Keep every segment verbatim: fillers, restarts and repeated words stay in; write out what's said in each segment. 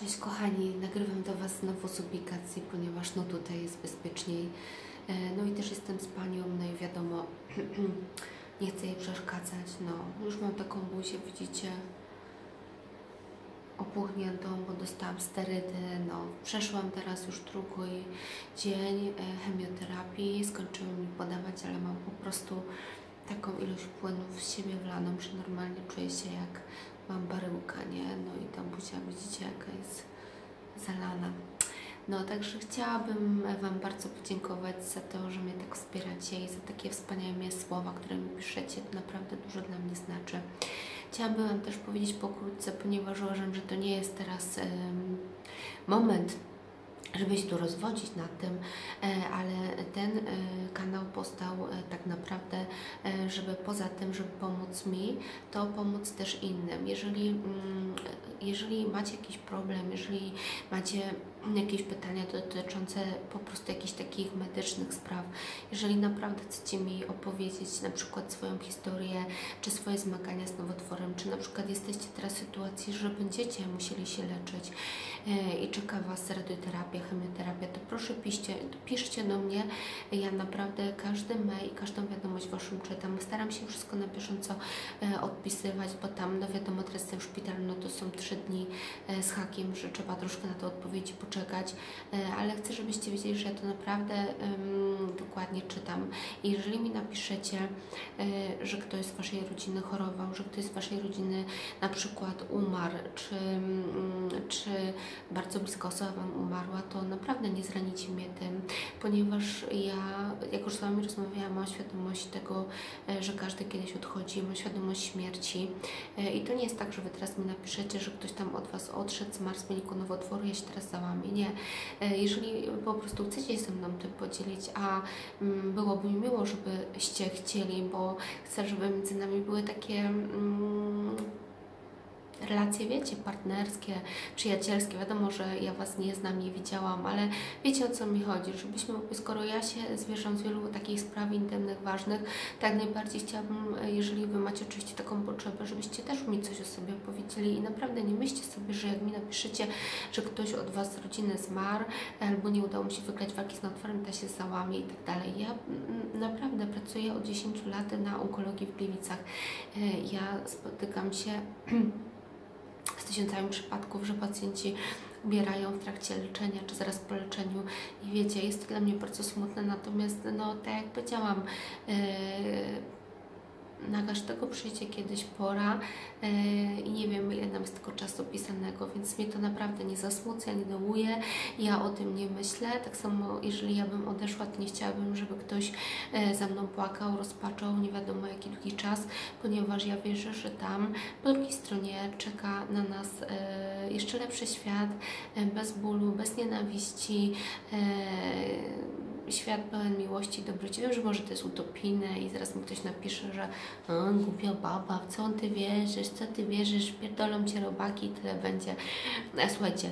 Cześć kochani, nagrywam do Was znowu z ubikacji, ponieważ no tutaj jest bezpieczniej. No i też jestem z panią, no i wiadomo, nie chcę jej przeszkadzać. No, już mam taką buzię, widzicie, opuchniętą, bo dostałam sterydy. No, przeszłam teraz już drugi dzień chemioterapii, skończyły mi podawać, ale mam po prostu taką ilość płynów z siebie wlaną, że normalnie czuję się jak mam baryłka, nie? No i ta buzia, widzicie, jaka jest zalana. No, także chciałabym Wam bardzo podziękować za to, że mnie tak wspieracie i za takie wspaniałe słowa, które mi piszecie. To naprawdę dużo dla mnie znaczy. Chciałabym Wam też powiedzieć pokrótce, ponieważ uważam, że to nie jest teraz um, moment, żeby się tu rozwodzić nad tym, ale ten kanał powstał tak naprawdę, żeby poza tym, żeby pomóc mi, to pomóc też innym. Jeżeli, jeżeli macie jakiś problem, jeżeli macie jakieś pytania dotyczące po prostu jakichś takich medycznych spraw, jeżeli naprawdę chcecie mi opowiedzieć na przykład swoją historię, czy swoje zmagania z nowotworem, czy na przykład jesteście teraz w sytuacji, że będziecie musieli się leczyć i czeka Was radioterapia, chemioterapia, to proszę piszcie, piszcie do mnie. Ja naprawdę każdy mail i każdą wiadomość Waszą czytam. Staram się wszystko na bieżąco odpisywać, bo tam, no wiadomo, teraz jestem w szpitalu, no to są trzy dni z hakiem, że trzeba troszkę na to odpowiedzi poczekać, ale chcę, żebyście wiedzieli, że ja to naprawdę um, dokładnie czytam. I jeżeli mi napiszecie, że ktoś z Waszej rodziny chorował, że ktoś z Waszej rodziny na przykład umarł, czy, czy bardzo bliska osoba Wam umarła, to naprawdę nie zranicie mnie tym, ponieważ ja, jak już z Wami rozmawiałam, mam świadomość tego, że każdy kiedyś odchodzi, mam świadomość śmierci i to nie jest tak, że Wy teraz mi napiszecie, że ktoś tam od Was odszedł, zmarł z wyniku nowotworu, ja się teraz załamię. Nie. Jeżeli po prostu chcecie się ze mną tym podzielić, a byłoby mi miło, żebyście chcieli, bo chcę, żeby między nami były takie mm, relacje, wiecie, partnerskie, przyjacielskie. Wiadomo, że ja Was nie znam, nie widziałam, ale wiecie, o co mi chodzi, żebyśmy, skoro ja się zwierzam z wielu takich spraw intymnych, ważnych, tak najbardziej chciałabym, jeżeli Wy macie oczywiście taką potrzebę, żebyście też mi coś o sobie powiedzieli i naprawdę nie myślcie sobie, że jak mi napiszecie, że ktoś od Was z rodziny zmarł, albo nie udało mi się wygrać walki z nowotworem, to się załamie i tak dalej. Ja naprawdę pracuję od dziesięciu lat na onkologii w Gliwicach. Ja spotykam się z tysiącami przypadków, że pacjenci umierają w trakcie leczenia, czy zaraz po leczeniu i wiecie, jest to dla mnie bardzo smutne, natomiast no tak jak powiedziałam, yy, na każdego przyjdzie kiedyś pora yy, i nie wiem, ile nam jest tego czasu pisanego, więc mnie to naprawdę nie zasmuca, nie dołuje, ja o tym nie myślę. Tak samo, jeżeli ja bym odeszła, to nie chciałabym, żeby ktoś yy, za mną płakał, rozpaczał, nie wiadomo jaki długi czas, ponieważ ja wierzę, że tam po drugiej stronie czeka na nas yy, jeszcze lepszy świat, yy, bez bólu, bez nienawiści, yy, świat pełen miłości i dobroci. Wiem, że może to jest utopijne i zaraz mi ktoś napisze, że o, głupia baba, w co ty wierzysz, co ty wierzysz, pierdolą cię robaki i tyle będzie. No, słuchajcie,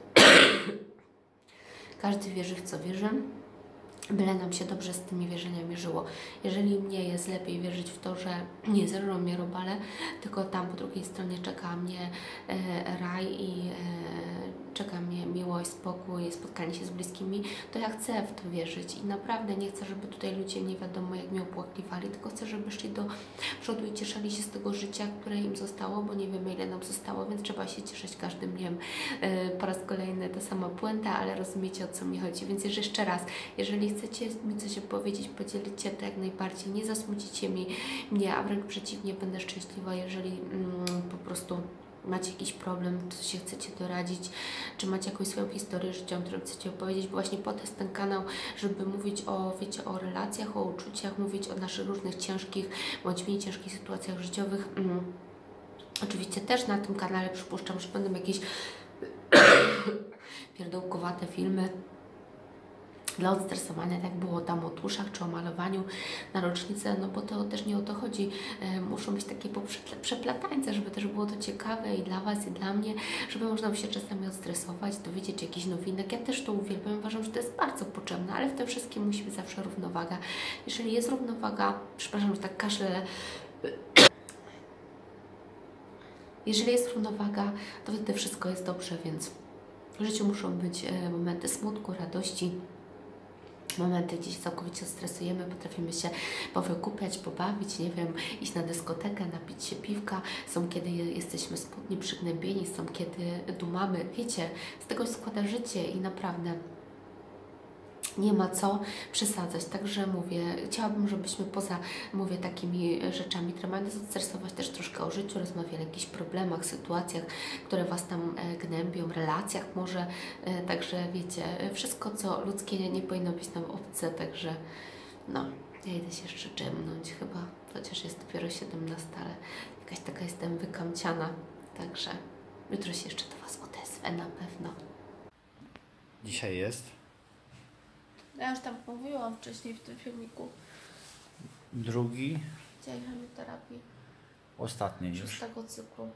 każdy wierzy w co wierzy, byle nam się dobrze z tymi wierzeniami żyło. Jeżeli mnie jest lepiej wierzyć w to, że nie zerżą mnie robale, tylko tam po drugiej stronie czeka mnie e, raj i e, czeka mnie miłość, spokój, spotkanie się z bliskimi, to ja chcę w to wierzyć i naprawdę nie chcę, żeby tutaj ludzie nie wiadomo jak mnie opłakiwali, tylko chcę, żeby szli do przodu i cieszyli się z tego życia, które im zostało, bo nie wiemy ile nam zostało, więc trzeba się cieszyć każdym dniem. E, po raz kolejny ta sama puenta, ale rozumiecie, o co mi chodzi, więc jeszcze raz, jeżeli chcecie mi coś opowiedzieć, podzielić się to jak najbardziej, nie zasmucicie mi mnie, a wręcz przeciwnie, będę szczęśliwa, jeżeli mm, po prostu macie jakiś problem, czy się chcecie doradzić, czy macie jakąś swoją historię życiową, którą chcecie opowiedzieć, bo właśnie po to jest ten kanał, żeby mówić o, wiecie, o relacjach, o uczuciach, mówić o naszych różnych ciężkich, bądź mniej ciężkich sytuacjach życiowych. Mm. Oczywiście też na tym kanale przypuszczam, że będą jakieś pierdółkowate filmy dla odstresowania, tak było tam o tuszach czy o malowaniu na rocznicę, no bo to też nie o to chodzi. E, muszą być takie przeplatańce, żeby też było to ciekawe i dla Was, i dla mnie, żeby można się czasami odstresować, dowiedzieć jakichś nowinek. Ja też to uwielbiam, uważam, że to jest bardzo potrzebne, ale w tym wszystkim musi być zawsze równowaga. Jeżeli jest równowaga, przepraszam, że tak kaszlę, jeżeli jest równowaga, to wtedy wszystko jest dobrze, więc W życiu muszą być e, momenty smutku, radości, momenty, gdzie się całkowicie stresujemy, potrafimy się powykupiać, pobawić, nie wiem, iść na dyskotekę, napić się piwka. Są kiedy jesteśmy smutni, przygnębieni, są kiedy dumamy. Wiecie, z tego się składa życie i naprawdę nie ma co przesadzać. Także mówię, chciałabym, żebyśmy poza, mówię, takimi rzeczami, które mają nas odstresować, też troszkę o życiu, rozmawiali o jakichś problemach, sytuacjach, które Was tam e, gnębią, relacjach może. E, także wiecie, wszystko, co ludzkie, nie powinno być nam obce. Także no, ja idę się jeszcze dżemnąć chyba, chociaż jest dopiero siedemnasta, ale jakaś taka jestem wykamciana. Także jutro się jeszcze do Was odezwę na pewno. Dzisiaj jest Ja już tam mówiłam wcześniej w tym filmiku. drugi, Dzień chemioterapii ostatni już. szóstego cyklu.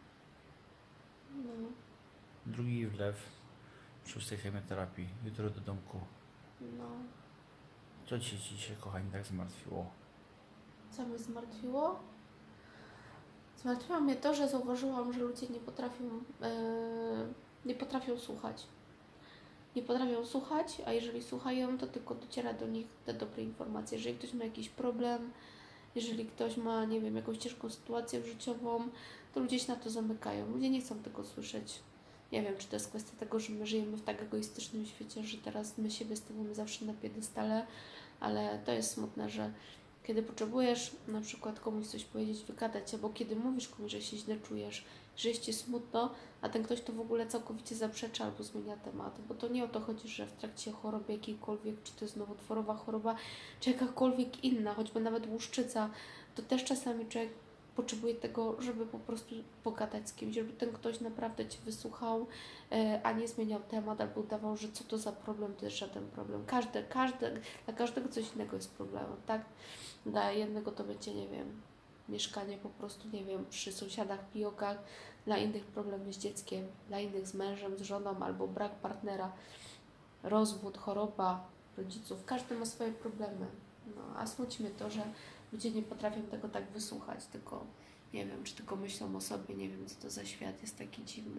No. Drugi wlew szóstej chemioterapii. Jutro do domku. No. Co Ci dzisiaj, kochani, tak zmartwiło? Co mnie zmartwiło? Zmartwiło mnie to, że zauważyłam, że ludzie nie potrafią, yy, nie potrafią słuchać. Nie potrafią słuchać, a jeżeli słuchają, to tylko dociera do nich te dobre informacje. Jeżeli ktoś ma jakiś problem, jeżeli ktoś ma, nie wiem, jakąś ciężką sytuację życiową, to ludzie się na to zamykają. Ludzie nie chcą tego słyszeć. Nie wiem, czy to jest kwestia tego, że my żyjemy w tak egoistycznym świecie, że teraz my siebie stawiamy zawsze na piedestale, ale to jest smutne, że kiedy potrzebujesz na przykład komuś coś powiedzieć, wygadać, albo kiedy mówisz komuś, że się źle czujesz, że jest Ci smutno, a ten ktoś to w ogóle całkowicie zaprzecza albo zmienia temat, bo to nie o to chodzi, że w trakcie choroby jakiejkolwiek, czy to jest nowotworowa choroba, czy jakakolwiek inna, choćby nawet łuszczyca, to też czasami człowiek potrzebuje tego, żeby po prostu pogadać z kimś, żeby ten ktoś naprawdę Cię wysłuchał, a nie zmieniał temat albo udawał, że co to za problem, to jest żaden problem. Każdy, każdy, dla każdego coś innego jest problemem, tak? Dla jednego to będzie, nie wiem, mieszkanie po prostu, nie wiem, przy sąsiadach, pijokach, dla innych problemy z dzieckiem, dla innych z mężem, z żoną albo brak partnera, rozwód, choroba rodziców. Każdy ma swoje problemy. No, a smuci mnie to, że ludzie nie potrafią tego tak wysłuchać, tylko nie wiem, czy tylko myślą o sobie, nie wiem, co to za świat jest taki dziwny.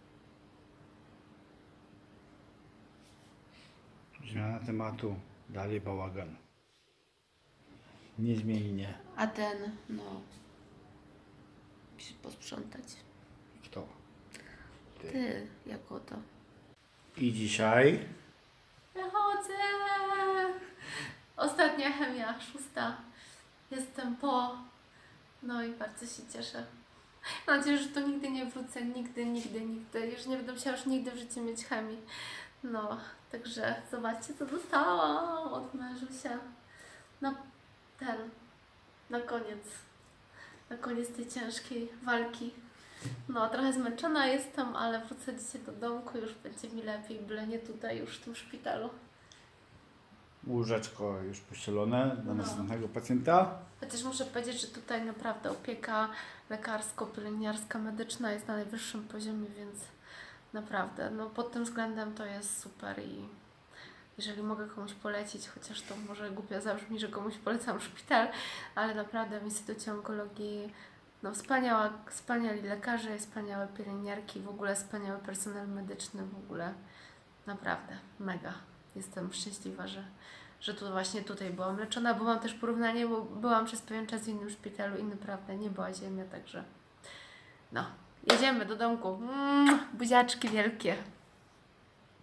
Zmiana tematu. Dalej bałagan. Niezmiennie. A ten, no, musi posprzątać. Kto? Ty. Ty, jako to. I dzisiaj Wychodzę! Ostatnia chemia, szósta. Jestem po. No i bardzo się cieszę. Mam nadzieję, że tu nigdy nie wrócę. Nigdy, nigdy, nigdy. Już nie będę musiała już nigdy w życiu mieć chemii. No, także zobaczcie, co dostałam od mężusia. No, ten. Na koniec. Na koniec tej ciężkiej walki. No, trochę zmęczona jestem, ale wrócę dzisiaj do domku, już będzie mi lepiej, byle nie tutaj już w tym szpitalu. łóżeczko już pościelone dla No. następnego pacjenta. Chociaż muszę powiedzieć, że tutaj naprawdę opieka lekarsko-pielęgniarska, medyczna jest na najwyższym poziomie, więc naprawdę, no pod tym względem to jest super i jeżeli mogę komuś polecić, chociaż to może głupio zabrzmi, że komuś polecam szpital, ale naprawdę w Instytucie Onkologii no wspaniała, wspaniali lekarze, wspaniałe pielęgniarki, w ogóle wspaniały personel medyczny, w ogóle naprawdę mega. Jestem szczęśliwa, że, że tu właśnie tutaj byłam leczona, bo mam też porównanie, bo byłam przez pewien czas w innym szpitalu i naprawdę nie była ziemia, także no, jedziemy do domku. Mm, buziaczki wielkie.